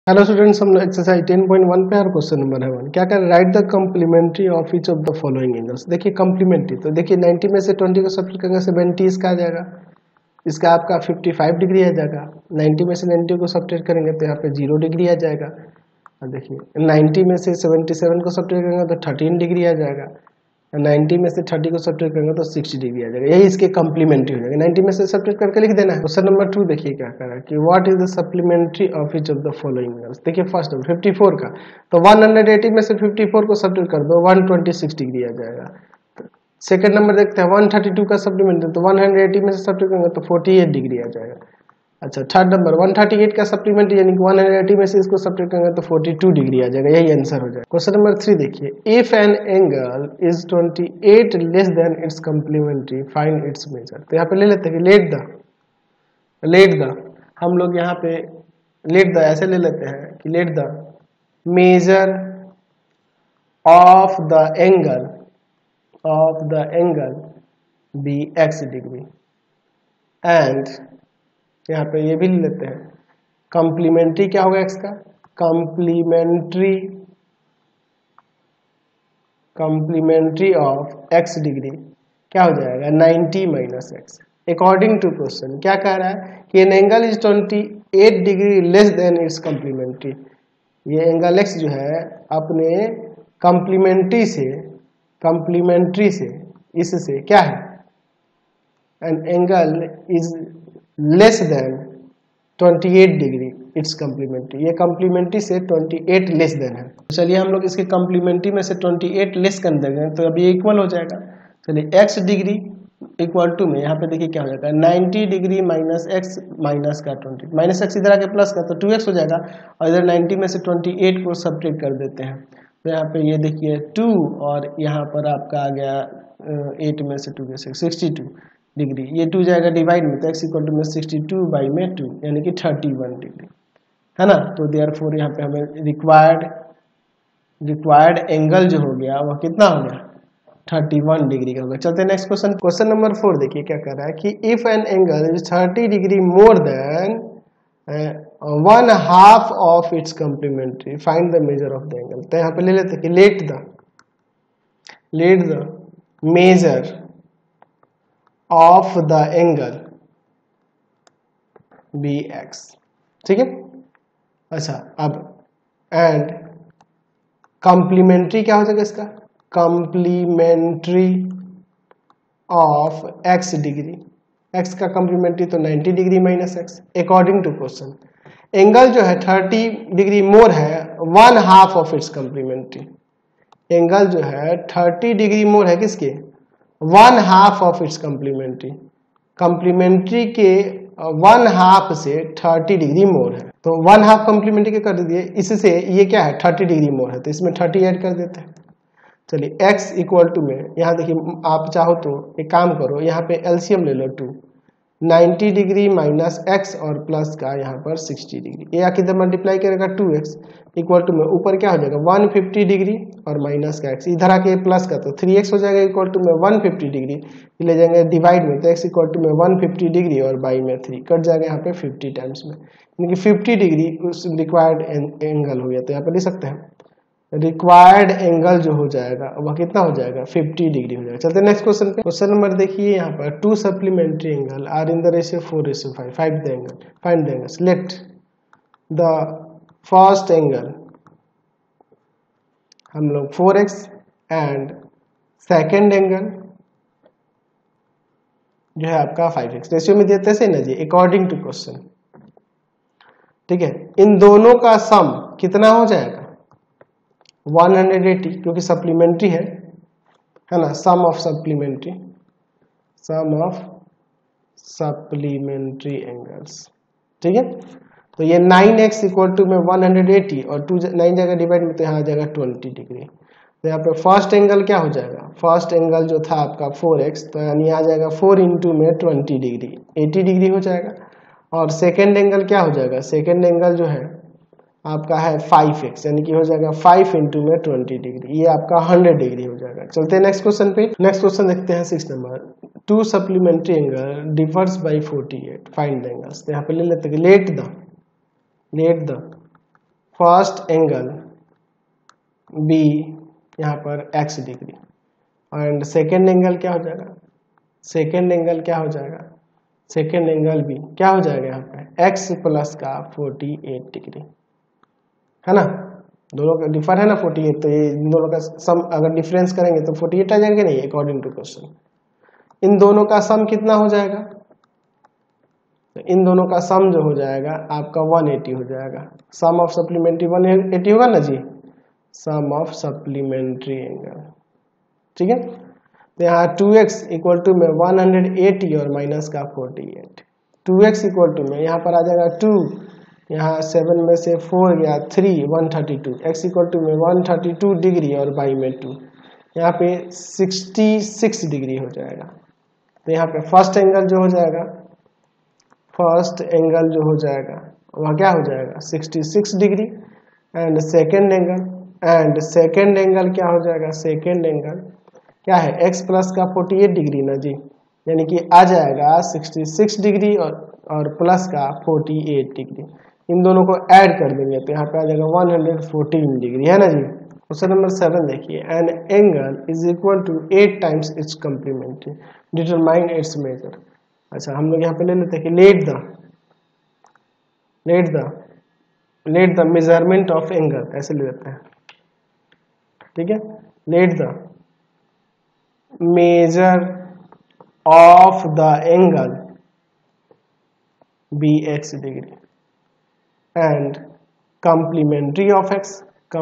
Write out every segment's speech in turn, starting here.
Hello students, हम लोग exercise 10.1 पे और क्वेश्चन नंबर है 1 क्या कर write the complementary of each of the following angles. देखिए कम्प्लीमेंट्री तो देखिए 90 में से 20 को सब्ट्रैक्ट करेंगे 70 इसका आ जाएगा, इसका आपका 55 डिग्री आ जाएगा। 90 में से 90 को सब्ट्रैक्ट करेंगे तो यहाँ पे 0 डिग्री आ जाएगा। और देखिए 90 में से 77 को सब्ट्रैक्ट करेंगे तो 13 डिग्री आ जाएगा। 90 में से 30 को सब्ट्रैक्ट करेंगे तो 60 डिग्री आ जाएगा। यही इसके कम्प्लीमेंट्री हो जाएगा। 90 में से सब्ट्रैक्ट करके लिख देना है। क्वेश्चन नंबर 2 देखिए क्या कर रहा है कि what is the supplementary of each of the following. देखिए फर्स्ट 54 का तो 180 में से 54 को सब्ट्रैक्ट कर दो 126 डिग्री आ जाएगा। सेकंड नंबर देखते हैं 132 का सप्लीमेंट्री तो 180 में से सब्ट्रैक्ट करेंगे तो 48 डिग्री आ जाएगा। अच्छा थर्ड नंबर 138 का सप्लीमेंट्री यानी कि 180 में से इसको सब्ट्रैक्ट करेंगे तो 42 डिग्री आ जाएगा। यही आंसर हो जाएगा। क्वेश्चन नंबर 3 देखिए if an angle is 28 less than its complementary find its measure. तो यहाँ पे ले लेते हैं कि लेट द हम लोग यहाँ पे लेट द ऐसे ले लेते हैं कि let the measure of the angle be x degree and यहाँ पे ये भी ले लेते हैं कम्प्लीमेंट्री क्या होगा x का कम्प्लीमेंट्री ऑफ x डिग्री क्या हो जाएगा 90 minus x। According to question क्या कह रहा है कि an angle is 28 degree less than its complementary. ये एंगल x जो है अपने कम्प्लीमेंट्री से इससे क्या है an angle is less than 28 degree its complementary. ये कम्प्लीमेंट्री से 28 लेस देन है। चलिए हम लोग इसके कम्प्लीमेंट्री में से 28 लेस कर देंगे तो अभी इक्वल हो जाएगा। चलिए x डिग्री इक्वल टू में यहाँ पे देखिए क्या हो जाएगा 90 डिग्री माइनस एक्स माइनस का 20 माइनस एक्स इधर आके प्लस का तो 2x हो जाएगा और इधर 90 में से 28 को सब्ट्रैक्ट कर देते हैं तो यहाँ पे ये देखिए 2 और यहाँ पर आपका आ गया 8 में से 2 के 62 डिग्री। ये 2 जाएगा डिवाइड में तो x इक्वल टू में 62 बाई में 2 यानी कि 31 डिग्री है ना। तो देयरफॉर यहाँ पे हमें रिक्वायर्ड एंगल जो हो गया वह कितना हो गया 31 डिग्री का होगा। चलते हैं नेक्स्ट क्वेश्चन नंबर 4 देखिए क्या कर रहा है कि if an angle is 30 degree more than 1/2 of its complementary find the measure of the angle. तो यहाँ पे ले लेते हैं कि let the measure of the angle be x. ठीक है। अच्छा अब एंड कम्प्लीमेंट्री क्या हो जाएगा इसका complementary of x degree. x का कम्प्लीमेंट्री तो 90 degree minus x. According to question angle जो है 30 डिग्री मोर है 1/2 ऑफ इट्स कम्प्लीमेंट्री। एंगल जो है 30 डिग्री मोर है किसके 1/2 ऑफ इट्स कम्प्लीमेंट्री के 1/2 से 30 डिग्री मोर है तो 1/2 कम्प्लीमेंट्री के कर दिए इससे ये क्या है 30 डिग्री मोर है तो इसमें 30 ऐड कर देते हैं। चलिए x इक्वल टू में यहाँ देखिए आप चाहो तो एक काम करो यहाँ पे एलसीएम ले लो 2 90 डिग्री माइनस x और प्लस का यहाँ पर 60 डिग्री ये किधर मल्टीप्लाई करेगा 2x इक्वल टू में ऊपर क्या हो जाएगा 150 डिग्री और माइनस का x इधर आके प्लस का तो 3x हो जाएगा इक्वल टू में 150 डिग्री ले जाएंगे डिवाइड में तो x इक्वल टू में 150 डिग्री और बाई में 3 कट जाएगा यहाँ पे 50 टाइम्स में यानी कि 50 डिग्री उस रिक्वायर्ड एंगल हो गया। तो यहाँ पे लिख सकते हैं रिक्वायर्ड एंगल जो हो जाएगा वह कितना हो जाएगा 50 डिग्री हो जाएगा। चलते हैं नेक्स्ट क्वेश्चन पे। क्वेश्चन नंबर देखिए यहाँ पर 2 supplementary angle are in the ratio 4:5 find the angle. Let the first angle हम लोग 4x एंड सेकेंड एंगल जो है आपका 5x रेशियो में देते हैं ना जी अकॉर्डिंग टू क्वेश्चन। ठीक है इन दोनों का सम कितना हो जाएगा 180 क्योंकि सप्लीमेंट्री है ना सम ऑफ सप्लीमेंट्री एंगल्स। ठीक है तो ये 9x इक्वल टू में 180 और 9 जगह डिवाइड में तो यहाँ आ जाएगा 20 डिग्री। तो यहाँ पे फर्स्ट एंगल क्या हो जाएगा फर्स्ट एंगल जो था आपका 4x तो यानी आ जाएगा 4 इंटू में 20 डिग्री 80 डिग्री हो जाएगा और सेकेंड एंगल क्या हो जाएगा सेकेंड एंगल जो है आपका है 5x यानी कि हो जाएगा 5 इंटू में 20 डिग्री ये आपका 100 डिग्री हो जाएगा। चलते हैं नेक्स्ट क्वेश्चन पे। नेक्स्ट क्वेश्चन देखते हैं 6 number 2 supplementary angle differs by 48 find the angles. तो यहाँ पे ले लेते हैं let the first angle be यहाँ पर x degree, and second angle क्या हो जाएगा, सेकेंड एंगल क्या हो जाएगा, सेकेंड एंगल भी क्या हो जाएगा यहाँ पे x प्लस का 48 डिग्री, है ना। दोनों का डिफर है ना 48, तो ये इन दोनों का सम अगर डिफरेंस करेंगे तो 48 आ जाएंगे नहीं, अकॉर्डिंग टू क्वेश्चन। इन दोनों का सम कितना हो जाएगा, तो इन दोनों का सम जो हो जाएगा आपका 180 हो जाएगा। सम ऑफ सप्लीमेंट्री 180 होगा ना जी, सम ऑफ सप्लीमेंट्री एंगल, ठीक है। तो यहाँ 2x इक्वल टू में 180 और माइनस का 48, 2x इक्वल टू में यहाँ पर आ जाएगा 2, यहाँ 7 में से 4 गया 3, 132, x इक्वल टू में 132 डिग्री और बाई में 2, यहाँ पे 66 डिग्री हो जाएगा। तो यहाँ पे फर्स्ट एंगल जो हो जाएगा, फर्स्ट एंगल जो हो जाएगा वह क्या हो जाएगा 66 डिग्री, एंड सेकेंड एंगल क्या हो जाएगा, सेकेंड एंगल क्या है x प्लस का 48 डिग्री ना जी, यानी कि आ जाएगा 66 डिग्री और प्लस का 48 डिग्री, इन दोनों को ऐड कर देंगे तो यहाँ पे आ जाएगा 114 डिग्री, है ना जी। क्वेश्चन नंबर 7 देखिए, an angle is equal to 8 times its complementary, determine its measure. अच्छा हम लोग यहाँ पे ले लेते हैं कि let the measurement of angle, ऐसे ले लेते हैं, ठीक है। Let the measure of the angle be x degree and complementary of x,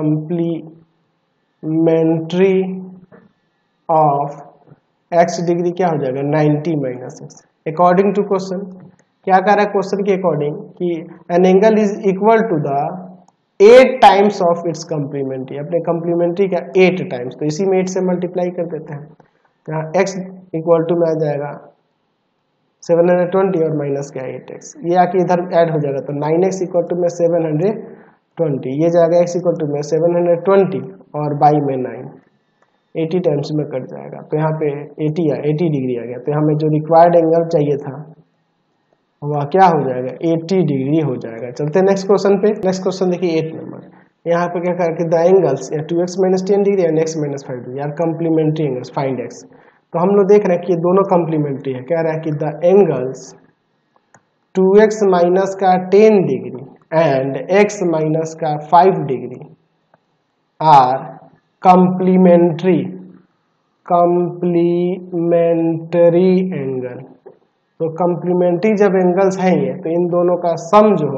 complementary of x degree क्या हो जाएगा 90 minus x, according to question. क्या कह रहा है क्वेश्चन के अकॉर्डिंग कि an angle is equal to the 8 times of its complementary, अपने कम्प्लीमेंट्री का 8 टाइम्स, तो इसी में 8 से मल्टीप्लाई कर देते हैं। यहाँ x इक्वल टू में आ जाएगा 720 और माइनस का 8x, ये आके इधर ऐड हो जाएगा तो 9x इक्वल टू में 720, ये जाएगा x इक्वल टू में 720 और बाई में 9, 80 टाइम्स में कट जाएगा, तो यहाँ पे 80 डिग्री आ गया। तो हमें जो रिक्वायर्ड एंगल चाहिए था वह क्या हो जाएगा 80 डिग्री हो जाएगा। चलते हैं नेक्स्ट क्वेश्चन पे। नेक्स्ट क्वेश्चन देखिए 8 नंबर, यहाँ पे क्या कर the angles 2x minus 10 degree and x minus 5 degree are complementary angles, find x। तो हम लोग देख रहे हैं कि ये दोनों कम्प्लीमेंट्री है। कह रहा है कि द एंगल्स 2x माइनस का 10 डिग्री एंड x माइनस का 5 डिग्री आर कम्प्लीमेंट्री एंगल। तो कम्प्लीमेंट्री जब एंगल्स हैं ये, तो इन दोनों का सम जो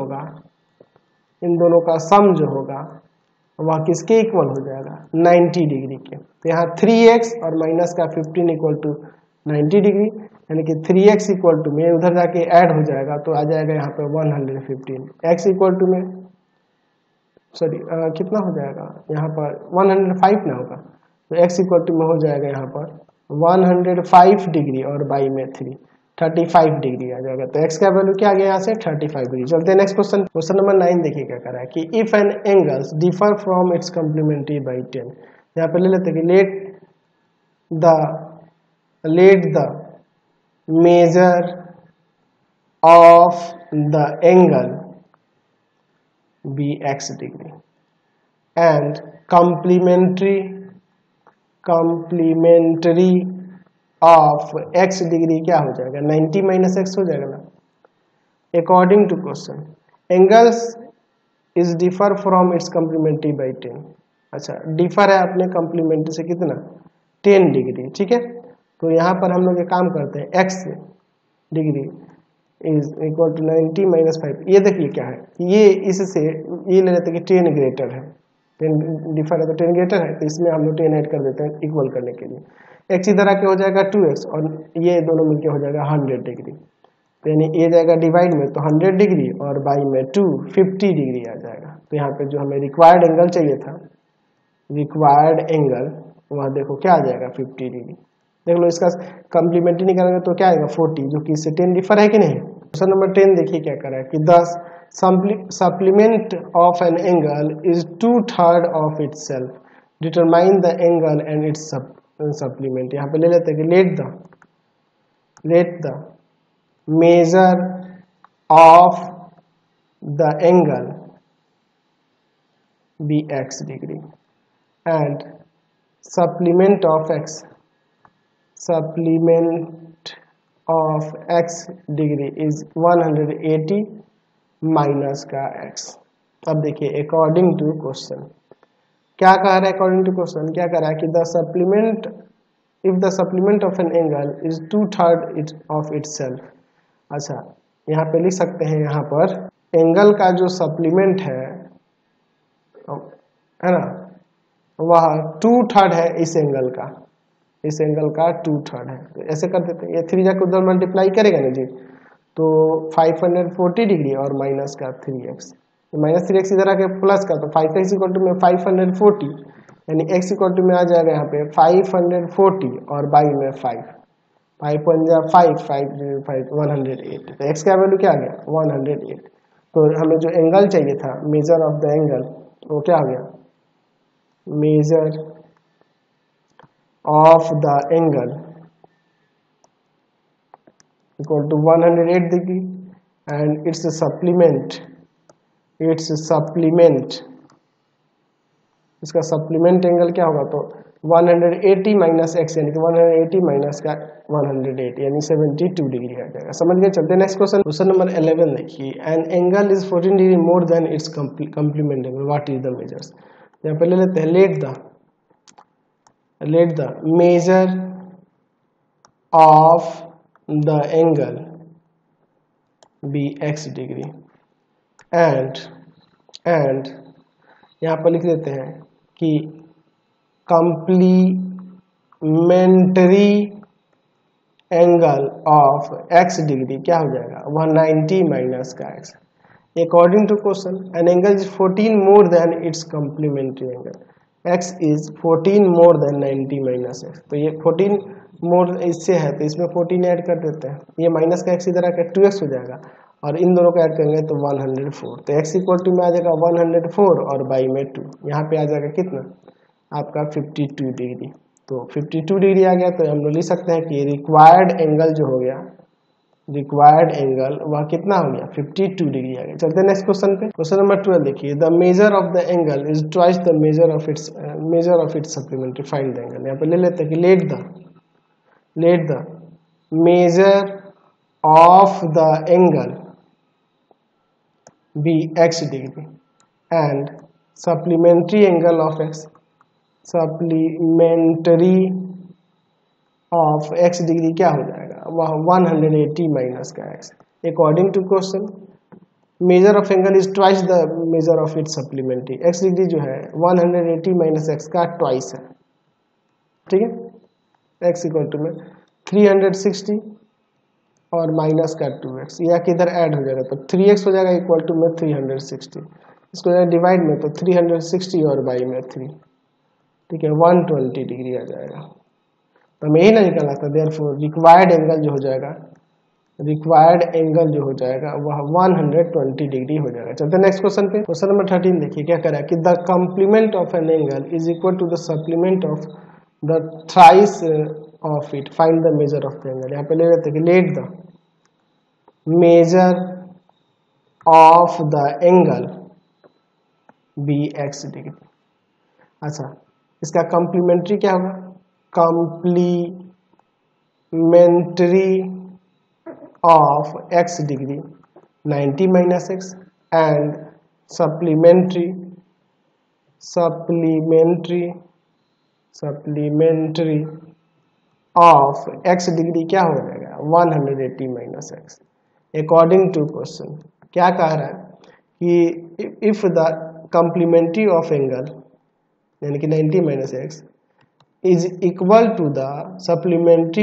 होगा वह किसके इक्वल हो जाएगा 90 डिग्री के। तो यहाँ 3x और माइनस का 15 इक्वल टू 90 डिग्री, यानी कि 3x इक्वल टू में उधर जाके ऐड हो जाएगा तो आ जाएगा यहाँ पे 115, x इक्वल टू में सॉरी कितना हो जाएगा यहाँ पर 105 ना होगा, तो x इक्वल टू में हो जाएगा यहाँ पर 105 डिग्री और बाई में 3 35 डिग्री आ जाएगा। तो x का वैल्यू क्या आ गया यहाँ से 35 डिग्री। चलते हैं नेक्स्ट क्वेश्चन। क्वेश्चन नंबर 9 देखिए क्या कर रहा है कि if an angles differ from its complementary by 10, यहाँ पे ले लेते हैं कि let the measure of the angle be x degree and complementary of x degree क्या हो जाएगा 90 माइनस x हो जाएगा ना। According to question angles is differ from its complementary by 10। अच्छा डिफर है अपने कम्प्लीमेंट्री से कितना 10 डिग्री, ठीक है। तो यहाँ पर हम लोग एक काम करते हैं x degree is equal to 90 minus 5। ये देखिए क्या है, ये इससे ये ले लेते हैं कि 10 ग्रेटर है, 10 डिफर है तो 10 ग्रेटर है, तो इसमें हम लोग 10 ऐड कर देते हैं इक्वल करने के लिए। x इधर आके हो जाएगा 2x और ये दोनों मिलके हो जाएगा 100 डिग्री, तो यानी ये जाएगा डिवाइड में तो 100 डिग्री और बाई में 2 50 डिग्री आ जाएगा। तो यहाँ पे जो हमें रिक्वायर्ड एंगल चाहिए था, रिक्वायर्ड एंगल वहाँ देखो क्या आ जाएगा 50 डिग्री। देख लो इसका कम्प्लीमेंट्री नहीं करेंगे तो क्या आएगा 40, जो कि इससे 10 डिफर है कि नहीं। क्वेश्चन नंबर 10 देखिए क्या कर रहा है कि दस supplement of an angle is 2/3 of itself, determine the angle and its supplement. यहाँ पे ले लेते हैं कि let the measure of the angle be x degree, and supplement of x degree is 180 minus का x। अब देखिए according to question क्या कह रहा है, अकॉर्डिंग टू क्वेश्चन क्या कह रहा है कि the supplement if the supplement of an angle is 2/3 of itself. अच्छा यहाँ पे लिख सकते हैं, यहाँ पर एंगल का जो सप्लीमेंट है ना, वह 2/3 है इस एंगल का, इस एंगल का 2/3 है। तो ऐसे कर देते हैं, ये 3 जाकर उधर मल्टीप्लाई करेगा ना जी, तो 540 डिग्री और माइनस का 3x, माइनस 3x इधर आके प्लस का, तो 5x इक्वल टू में 540, यानी x इक्वल टू में आ जाएगा यहाँ पे 540 और बाई में 5, 5 पंजा 5, 5 108। तो x का वैल्यू क्या आ गया 108। तो हमें जो एंगल चाहिए था, मेजर ऑफ द एंगल, वो क्या हो गया, measure of the angle equal to 108 degree and its supplement, इसका सप्लीमेंट एंगल क्या होगा, तो 180 माइनस एक्स, यानी कि 180 माइनस का 108 यानी 72 डिग्री आ जाएगा। समझ गए। चलते नेक्स्ट क्वेश्चन, क्वेश्चन नंबर 11 देखिए, an angle is 14 degree more than its complement angle, what is the measures. यहाँ पे ले लेते हैं, let the measure of the angle be x degree and यहाँ पर लिख देते हैं कि complementary angle of x degree क्या हो जाएगा 190 माइनस का x। According to question, an angle is 14 more than its complementary angle, x is 14 more than 90 minus x। तो ये 14 मोर इससे है तो इसमें 14 ऐड कर देते हैं, ये माइनस का x इधर आकर 2x हो जाएगा और इन दोनों को ऐड करेंगे तो 104। तो x इक्वल टू में आ जाएगा 104 और बाई में 2, यहाँ पे आ जाएगा कितना आपका 52 डिग्री। तो 52 डिग्री आ गया, तो हम लोग लिख सकते हैं कि रिक्वायर्ड एंगल जो हो गया, रिक्वायर्ड एंगल वह कितना हो गया 52 डिग्री आ गया। चलते हैं नेक्स्ट क्वेश्चन पे, क्वेश्चन नंबर 12 देखिए, the measure of the angle is twice the measure of its supplementary, find the angle. यहाँ पे ले लेते हैं कि let the measure of the angle be x degree and supplementary angle of x degree क्या हो जाएगा वह 180 माइनस का x। According to question measure of angle is twice the measure of its supplementary, x degree जो है 180 minus x का twice है, ठीक है। x इक्वल टू में 360 और माइनस का 2x, यह किधर ऐड हो जाएगा तो 3x हो जाएगा इक्वल टू में 360, इसको डिवाइड में तो 360 और बाई में 3, ठीक है 120 डिग्री आ जाएगा। तो हमें यही ना निकालना था, देयरफॉर रिक्वायर्ड एंगल जो हो जाएगा, रिक्वायर्ड एंगल जो हो जाएगा वह 120 डिग्री हो जाएगा। चलते हैं नेक्स्ट क्वेश्चन पे, क्वेश्चन नंबर 13 देखिए क्या कह रहा है कि the complement of an angle is equal to the supplement of the thrice of it, find the measure of the angle। यहाँ पे ले लेते हैं कि let the measure of the angle be x degree। अच्छा इसका कॉम्प्लीमेंट्री क्या होगा, complementary of x degree 90 minus x and supplementary of x degree क्या हो जाएगा 180 minus x। According to question क्या कह रहा है कि if the complementary of angle यानी कि 90 minus x is equal to the supplementary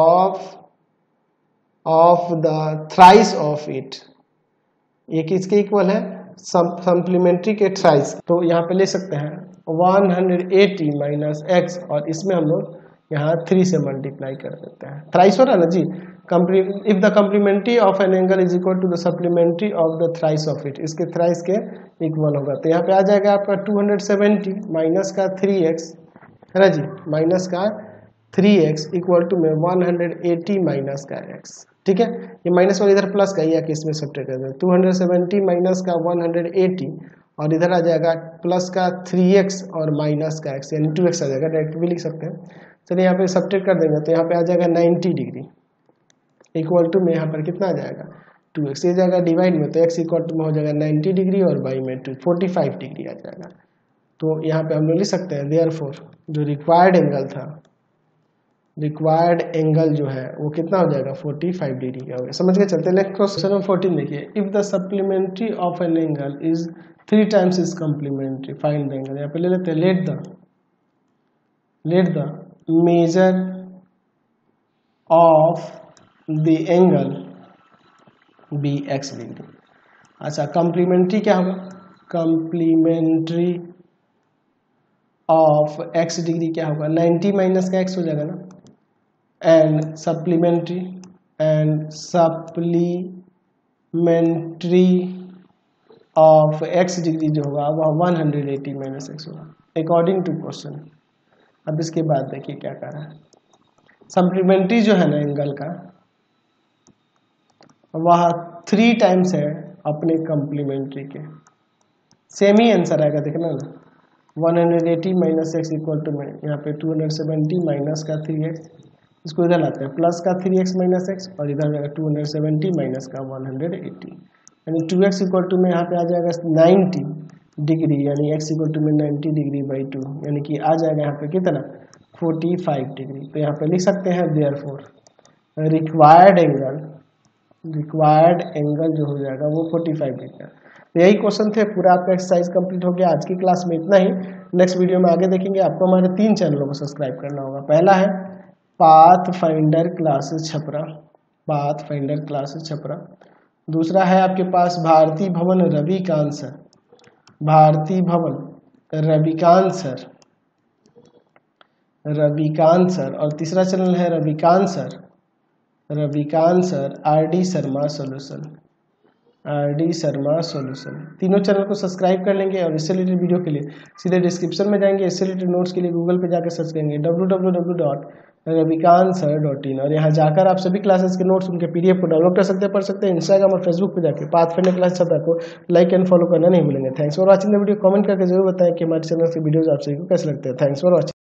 of the thrice of it, ये किसके इक्वल है सप्लीमेंट्री के थ्राइस। तो यहाँ पे ले सकते हैं 180 माइनस x और इसमें हम लोग यहाँ 3 से मल्टीप्लाई कर देते हैं, थ्राइस हो रहा है ना जी। If the complementary of an angle is equal to the supplementary of the thrice of it, इसके थ्राइस के इक्वल होगा। तो यहाँ पे आ जाएगा आपका 270 माइनस का 3x है ना जी, माइनस का 3x इक्वल टू में 180 माइनस का x, ठीक है। ये माइनस वाला इधर प्लस का, ये इसमें सब्ट्रैक्ट कर दें, 270 माइनस का 180 और इधर आ जाएगा प्लस का 3x और माइनस का x, यानी 2x आ जाएगा, डायरेक्ट भी लिख सकते हैं। चलिए यहाँ पे सब्ट्रैक्ट कर देंगे तो यहाँ पे आ जाएगा 90 डिग्री इक्वल टू में यहाँ पर कितना आ जाएगा 2x, ये जाएगा डिवाइड में, तो x इक्वल टू में हो जाएगा 90 डिग्री और y में 45 डिग्री आ जाएगा। तो यहाँ पे हम लोग लिख सकते हैं देयरफॉर जो रिक्वायर्ड एंगल था, रिक्वायर्ड एंगल जो है वो कितना हो जाएगा 45 डिग्री का हो गया। समझ के चलते हैं। नेक्स्ट क्वेश्चन नंबर 14 देखिए, if the supplementary of an angle is 3 times is complementary find the angle. यहाँ पे ले लेते हैं let the measure of the angle be x degree. अच्छा, कम्प्लीमेंट्री क्या होगा, कम्प्लीमेंट्री ऑफ x डिग्री क्या होगा 90 माइनस का x हो जाएगा ना, and supplementary of x degree जो होगा वह 180 माइनस x होगा अकॉर्डिंग टू क्वेश्चन। अब इसके बाद देखिए क्या कर रहा है, सप्लीमेंट्री जो है ना एंगल का वह 3 टाइम्स है अपने कम्प्लीमेंट्री के, सेम ही आंसर आएगा, देखना ना 180 माइनस एक्स इक्वल टू में यहाँ पे 270 माइनस का 3x, इसको इधर लाते हैं प्लस का 3x माइनस एक्स और इधर जाएगा 270 माइनस का 180, यानी 2x इक्वल टू में यहाँ पे आ जाएगा 90 डिग्री, यानी x इक्वल टू में 90 डिग्री बाई 2, यानी कि आ जाएगा यहाँ पे कितना 45 डिग्री। तो यहाँ पे लिख सकते हैं देयरफॉर रिक्वायर्ड एंगल जो हो जाएगा वो 45 डिग्री का। तो यही क्वेश्चन थे, पूरा आपका एक्सरसाइज कंप्लीट हो गया। आज की क्लास में इतना ही, नेक्स्ट वीडियो में आगे देखेंगे। आपको हमारे 3 चैनलों को सब्सक्राइब करना होगा। पहला है पाथ फाइंडर क्लासेस छपरा, दूसरा है आपके पास भारती भवन रविकांत सर, और तीसरा चैनल है Ravikant sir R D. Sharma solution. तीनों चैनल को सब्सक्राइब कर लेंगे और इससे रिलेटेड वीडियो के लिए सीधे डिस्क्रिप्शन में जाएंगे, इससे रिलेटेड नोट्स के लिए गूगल पे जाकर सर्च करेंगे www.ravikansir.in, और यहाँ जाकर आप सभी क्लासेस के नोट्स उनके पीडीएफ को डाउनलोड कर सकते हैं, पढ़ सकते हैं। इंस्टाग्राम और फेसबुक पे जाकर पाथ फाइंडर क्लास छपरा को लाइक एंड फॉलो करना नहीं भूलेंगे। Thanks for watching the video. Comment करके जरूर बताएं कि हमारे चैनल के वीडियोज आप सभी को कैसे लगते हैं। Thanks for watching.